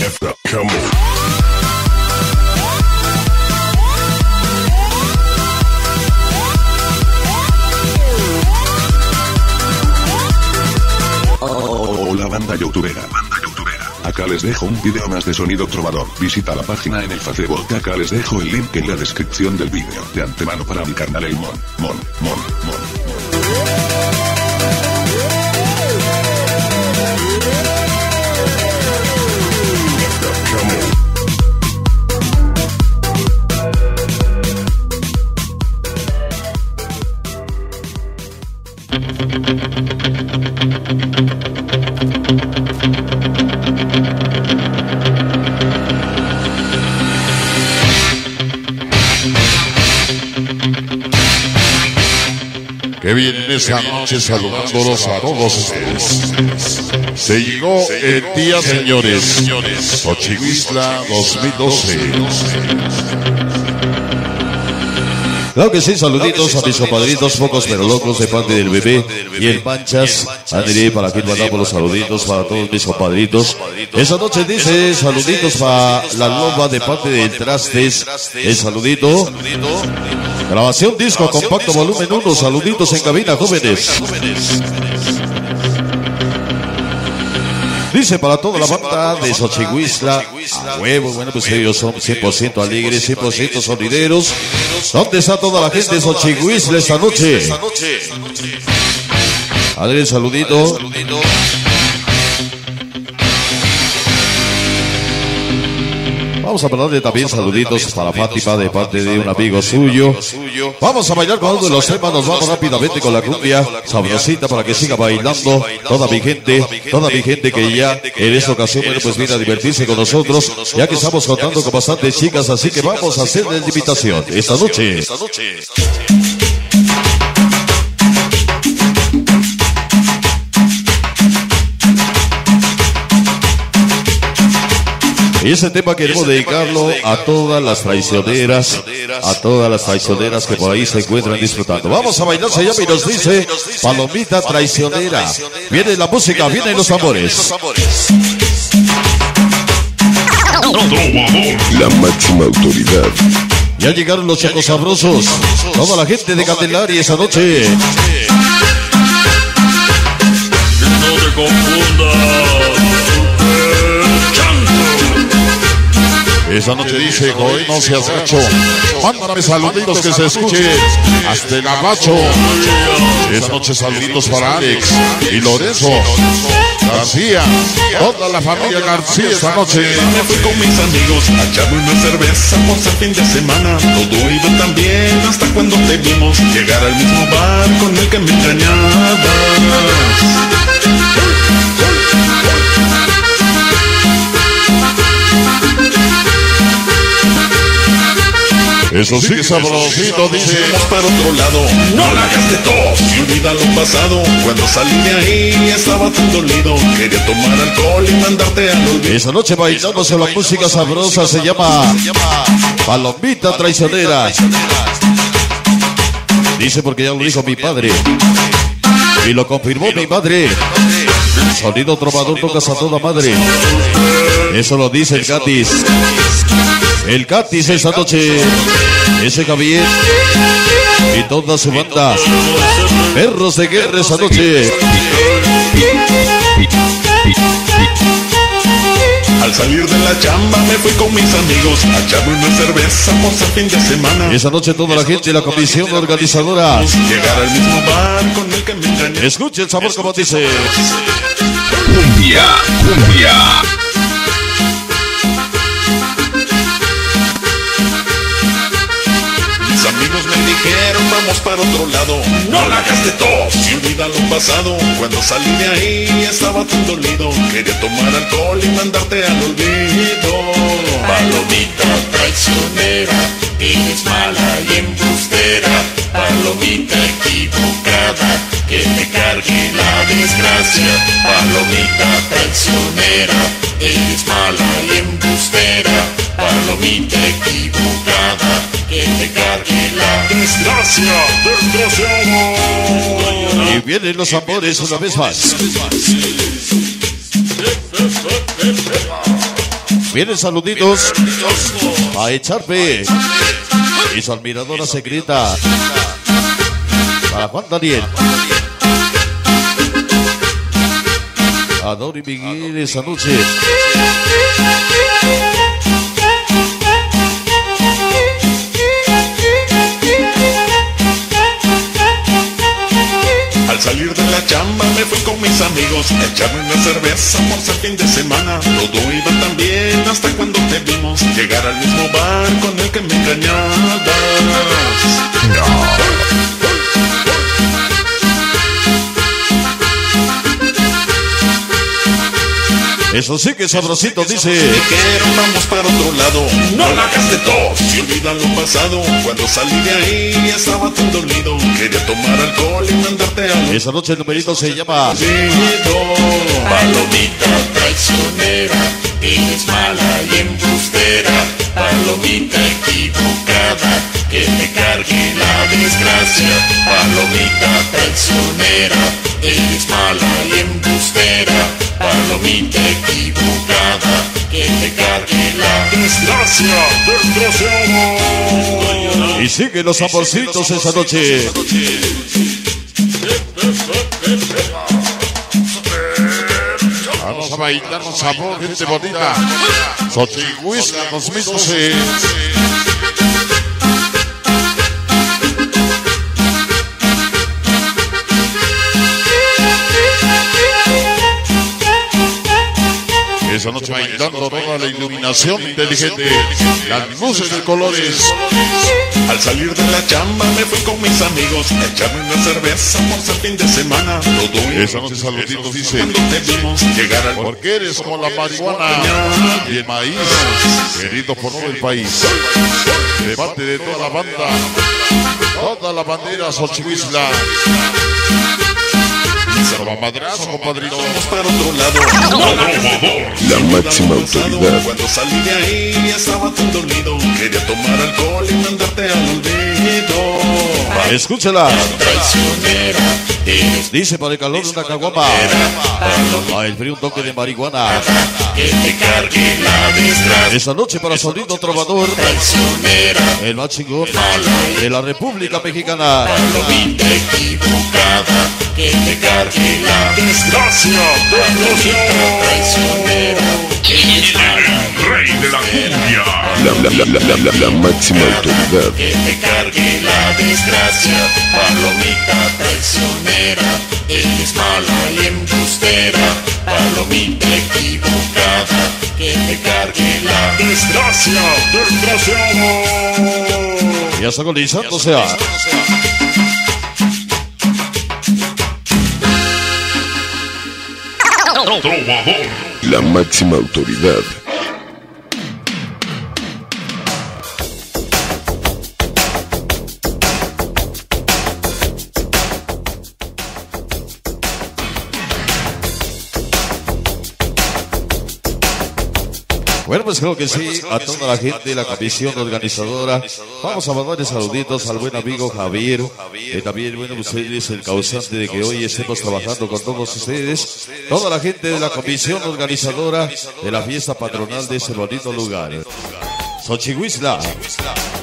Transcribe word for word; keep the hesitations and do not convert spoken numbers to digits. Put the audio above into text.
F, come on. Hola banda youtubera, banda youtubera. Acá les dejo un video más de Sonido Trovador. Visita la página en el Facebook. Acá les dejo el link en la descripción del video. De antemano para mi carnal el Mon, Mon, Mon, Mon, Mon. Que vienen esa noche saludándolos a todos ustedes. Se llegó el día, señores. Xochihuistla dos mil doce. Claro que sí, saluditos a mis compadritos, pocos pero locos de parte del bebé y el Manchas. André, para quien mandamos los saluditos para todos mis compadritos. Esta noche dice saluditos para la loba de parte del Trastes. El saludito. Grabación disco compacto volumen uno. Saluditos en cabina, jóvenes. Dice para toda la banda de Xochihuistla, a huevo, bueno, pues ellos son cien por ciento alegres, cien por ciento sonideros. ¿Dónde está toda la gente de Xochihuistla esta noche? Adrián, saludito. Vamos a mandarle también saluditos para Fátima de parte de un amigo suyo. Vamos a bailar con uno de los temas, nos vamos rápidamente con la cumbia sabrosita para que siga bailando toda mi gente, toda mi gente que ya en esta ocasión, bueno, pues viene a divertirse con nosotros, ya que estamos contando con bastantes chicas, así que vamos a hacerle la invitación esta noche. Y ese tema queremos dedicarlo a todas las traicioneras, a todas las traicioneras que por ahí se encuentran disfrutando. Vamos a bailar, se llama y nos dice Palomita Traicionera. Viene la música, vienen los tambores. La máxima autoridad. Ya llegaron los chicos sabrosos, toda la gente de Candelaria esa noche. No te confundas. Esa noche dice, joder, no seas gacho. Mándame saluditos que se escuche hasta el abacho. Esa noche saluditos para Alex y Lorenzo García, toda la familia García esta noche. Me fui con mis amigos a echarme una cerveza por ser fin de semana. Todo iba tan bien hasta cuando te vimos llegar al mismo bar con el que me engañabas. Eso sí, sabrosito, dice. Vamos para otro lado, no la hagas de tos. Y olvida lo pasado, cuando salí de ahí estaba tan dolido. Quería tomar alcohol y mandarte al olvido. Esa noche bailamos en la música sabrosa, se llama Palomita Traicionera. Dice porque ya lo dijo mi padre y lo confirmó mi madre. Sonido Trovador, tocas a toda madre. Eso lo dice el Catis. El Catis esta noche. Ese Javier y toda su banda. Perros de guerra esa noche. Al salir de la chamba me fui con mis amigos a echarme una cerveza por ser fin de semana. Esa noche toda la gente de la comisión organizadora. Llegar al mismo bar con el que me engañé. Escuche el sabor como dice. Cumbia, cumbia. Mis amigos me dijeron vamos para otro lado, no la hagas de tos. Y olvida lo pasado, cuando salí de ahí estaba tan dolido. Quería tomar alcohol y mandarte al olvido. Palomita traicionera, eres mala y embustera. Palomita equivocada, que te cargue la desgracia. Palomita traicionera, eres mala y embustera. Palomita equivocada, que te cargue la desgracia, desgraciado. Y vienen los amores una vez más. Vienen saluditos a Echarpe y su admiradora secreta para Juan Daniel. A Dori Miguel esa noche. Al salir de la chamba me fui con mis amigos a echarme una cerveza por ser fin de semana. Todo iba tan bien hasta cuando te vimos llegar al mismo bar con el que me engañabas. No. Eso sí que es sabrosito, dice. Te quiero, vamos para otro lado. No la hagas de tos. Si olvida lo pasado. Cuando salí de ahí estaba tan dolido. Quería tomar alcohol y mandarte a... Esa noche el numerito se llama Palomita traicionera, eres mala y embustera. Palomita equivocada, que te cargue la desgracia. Palomita traicionera, eres mala y embustera. Palomita equivocada, que te cargue la desgracia, desgraciado. Y sigue los amorcitos esa noche. Vamos a bailar con sabor, gente bonita. Xochigüisla dos mil doce. Esa noche bailando toda la iluminación inteligente, las luces de colores. Al salir de la chamba me fui con mis amigos a echarme una cerveza por ser fin de semana. Todo Esa noche saluditos dice, cuando te vimos llegar al... porque eres como la marihuana y el maíz, querido por todo el país. De parte de toda la banda, toda la bandera Xochigüisla. Madrazo, compadrito. Vamos para otro lado. La máxima autoridad. Cuando salí de ahí estaba tan dolido. Quería tomar alcohol y mandarte al olvido. Escúchala. traicionera, eres Dice para el calor de una caguama. A el frío un toque de marihuana. que te cargue la desgracia. Esta noche para Sonido Trovador, Traicionera, el más chingón de la República Mexicana. palomita equivocada, que te cargue la Desgracia, palomita traicionera, eres mala rey de la cumbia. La, la, la, la, la, la, la máxima autoridad. que te cargue la desgracia. Palomita traicionera, eres mala y embustera. Palomita equivocada, que te cargue la Desgracia, desgraciado. Ya está agonizándose a La máxima autoridad. Bueno, pues creo que sí, a toda la gente de la comisión organizadora. Vamos a mandarle saluditos al buen amigo Javier, que también, bueno, pues él es el causante de que hoy estemos trabajando con todos ustedes. Toda la gente de la comisión organizadora de la fiesta patronal de ese bonito lugar. Xochigüisla.